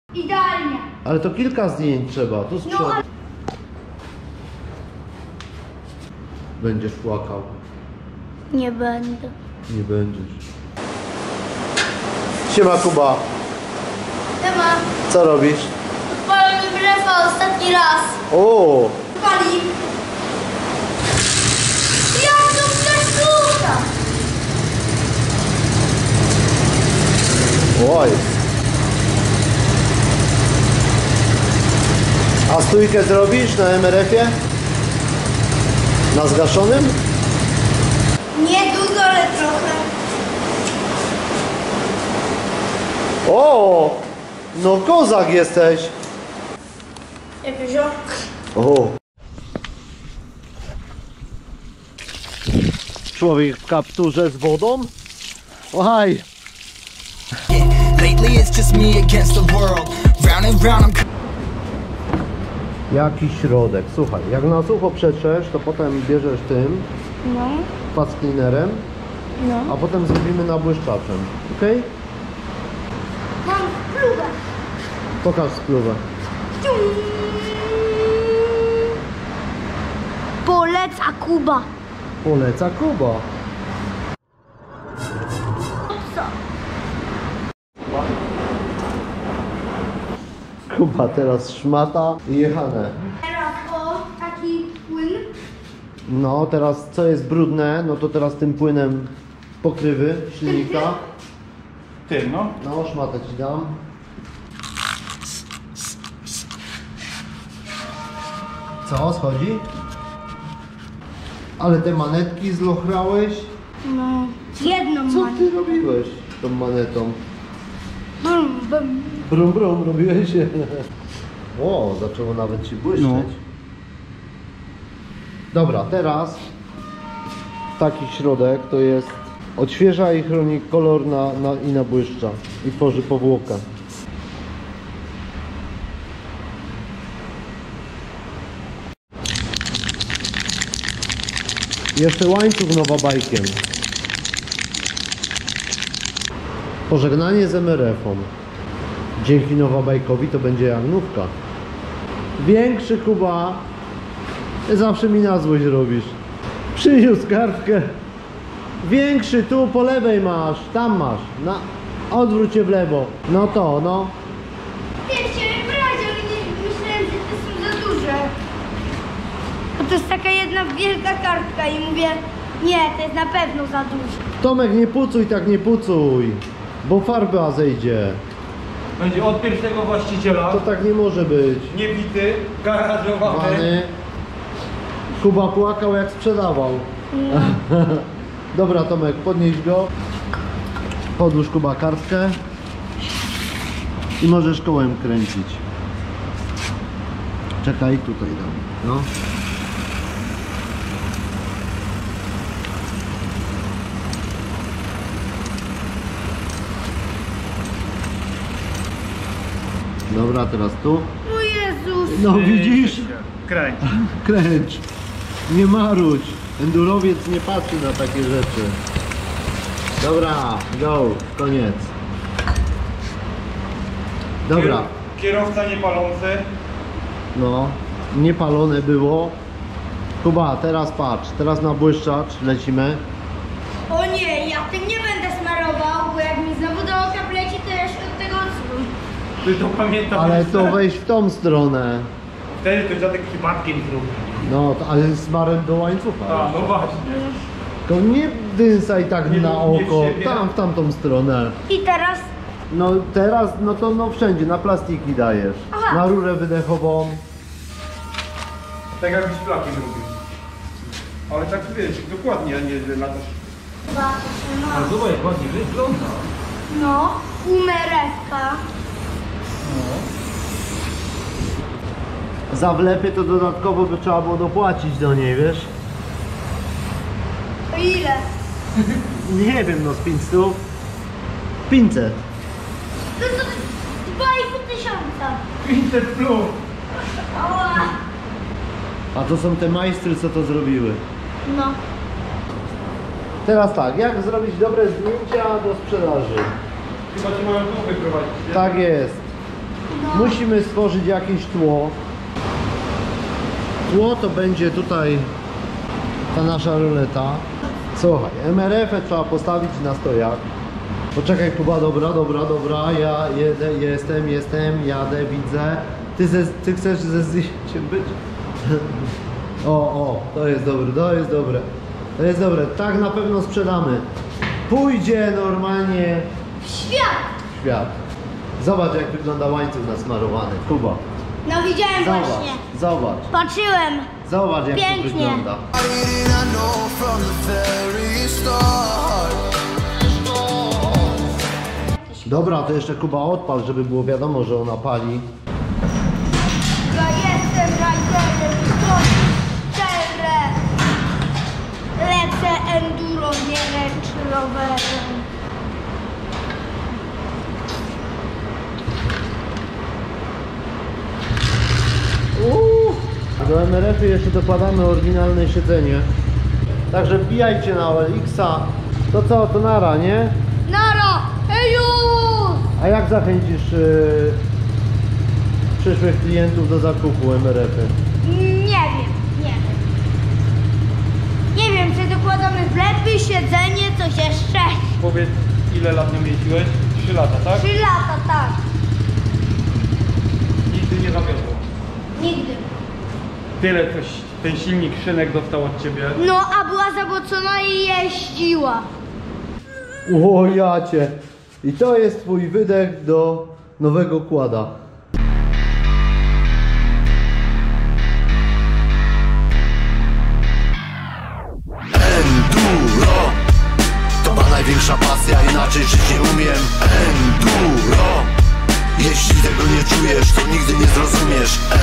Idealnie. Ale to kilka zdjęć trzeba, tu z przodu. No, Będziesz płakał. nie będę. Nie będziesz. Siema Kuba. Siema. Co robisz? Odpalamy brefa ostatni raz. O! Pali. Jak to przeszkóda? Oj. A stójkę zrobisz na MRF-ie? Na zgaszonym? Nie dużo, ale trochę. O! No kozak jesteś! Jakieś O! Człowiek w kapturze z wodą? Oj! Lately it's just me against the world. Round and round I'm Jaki środek. Słuchaj, jak na sucho przetrzesz, to potem bierzesz tym, No, fast cleanerem, no. a potem zrobimy nabłyszczaczem. Ok? Mam próbę. Pokaż spluwę. Poleca Kuba. Poleca Kuba. Co? Kuba teraz szmata i jechane. Teraz taki płyn. No teraz co jest brudne, no to teraz tym płynem pokrywy silnika. Tym, no. No szmatę ci dam. Co, schodzi? Ale te manetki zlochrałeś? No. Jedną Co mam. ty robiłeś tą manetą? Bum, bum. Brum brum robiłeś? O, zaczęło nawet ci błyszczeć. No. Dobra, teraz taki środek to jest odświeża i chroni kolor i nabłyszcza i tworzy powłokę. Jeszcze łańcuch nowobajkiem. Pożegnanie z MRF-om. Dzięki nowobajkowi to będzie jagnówka. Większy Kuba. Zawsze mi na złość robisz. Przyniósł kartkę. Większy, tu po lewej masz. Tam masz. Odwróć się w lewo. No to, no. Ja chciałem brać, ale nie myślałem, że to są za duże. Bo to jest taka jedna wielka kartka i mówię, nie, to jest na pewno za duże. Tomek, nie pucuj, tak nie pucuj. Bo farba zejdzie. Będzie od pierwszego właściciela. To tak nie może być. Niebity, garażowany. Pany. Kuba płakał jak sprzedawał. Dobra Tomek, podnieś go. Podłóż Kuba kartkę. I możesz kołem kręcić. Czekaj, tutaj dam. No. Dobra, teraz tu. O Jezus! No widzisz? Kręć. Kręć. Nie marudź. Endurowiec nie patrzy na takie rzeczy. Dobra, go. Koniec. Dobra. Kierowca niepalący. No. Niepalone było. Kuba, teraz patrz. Teraz na błyszczacz lecimy. O nie, ja tym nie będę smarował, bo jak mi znowu do oka wleci, to ja się od tego odsuwam. Ty to pamiętam. Ale to wejdź w tą stronę. Wtedy to dziadek przypadkiem zrobił. No, ale z smarem do łańcucha. A, no właśnie. To nie dysaj tak Nie na w oko. siebie. Tam, w tamtą stronę. I teraz No teraz, no to no wszędzie, na plastiki dajesz. Aha. Na rurę wydechową. Tak jakbyś flakiem robił. Ale tak wiesz, dokładnie, a nie że latasz. chyba Ale zobacz, jak ładnie wygląda. no, umerewka. Za wlepy to dodatkowo by trzeba było dopłacić do niej, wiesz? To ile? Nie wiem, no z 500. 500. No to 2,5 tysiąca. 500 plus. Ała. A to są te majstry, co to zrobiły. No. Teraz tak, jak zrobić dobre zdjęcia do sprzedaży? Chyba cię mają tu wyprowadzić, nie? Tak jest. No. Musimy stworzyć jakieś tło. Tło to będzie tutaj ta nasza ruleta. Słuchaj, MRF-ę trzeba postawić na stojak. Poczekaj Kuba, dobra, ja jestem, jadę, widzę. Ty chcesz ze zdjęciem być? O, to jest dobre. To jest dobre, tak na pewno sprzedamy. Pójdzie normalnie W świat! Zobacz jak wygląda łańcuch nasmarowany, Kuba. No widziałem właśnie. Zobacz. Patrzyłem. Zobacz jak Pięknie. to wygląda. I know from the very start. Dobra, to jeszcze Kuba odpal, żeby było wiadomo, że ona pali. Ja jestem rajderem, szczerze. Lecę enduro, nie lecz rowerem. Do MRF-y jeszcze dokładamy oryginalne siedzenie. Także wbijajcie na OLX-a. To co, to nara, nie? Nara! Już! A jak zachęcisz przyszłych klientów do zakupu MRF-y? Nie wiem. Nie wiem, czy dokładamy wlepy, siedzenie, coś jeszcze. Powiedz, ile lat nią jeździłeś? 3 lata, tak? 3 lata, tak. Nigdy nie zawiodło. Nigdy. Tyle coś, ten silnik szynek dostał od ciebie. No, a była zabłocona i jeździła. O jacie! I to jest twój wydech do nowego kłada. Enduro to ma największa pasja, inaczej żyć nie umiem. Enduro, jeśli tego nie czujesz, to nigdy nie zrozumiesz.